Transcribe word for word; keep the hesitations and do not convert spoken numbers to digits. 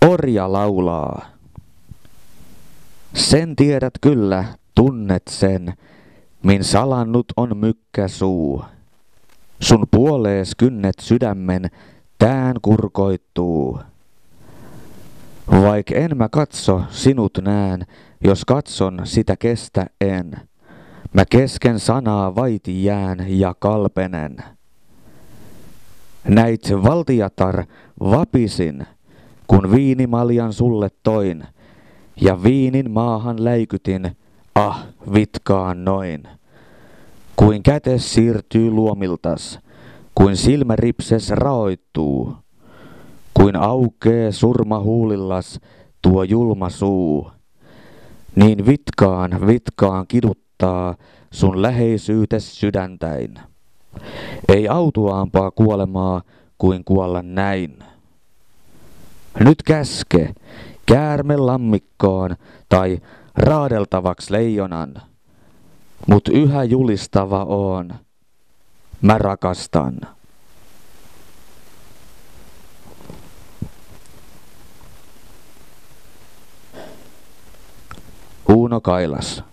Orja laulaa. Sen tiedät kyllä, tunnet sen, min salannut on mykkäsuu. Sun puolees kynnet sydämen, tään kurkoittuu. Vaik en mä katso, sinut nään, jos katson, sitä kestä en. Mä kesken sanaa vaiti jään ja kalpenen. Näit valtiatar, vapisin, kun viinimaljan sulle toin, ja viinin maahan läikytin, ah, vitkaan noin. Kuin kätes siirtyy luomiltas, kuin silmä ripses raoittuu, kuin aukee surma huulillas tuo julma suu, niin vitkaan, vitkaan kiduttaa sun läheisyytes sydäntäin. Ei autuaampaa kuolemaa kuin kuolla näin. Nyt käske, käärme lammikkoon tai raadeltavaks leijonan, mut yhä julistava oon. Mä rakastan. Uuno Kailas.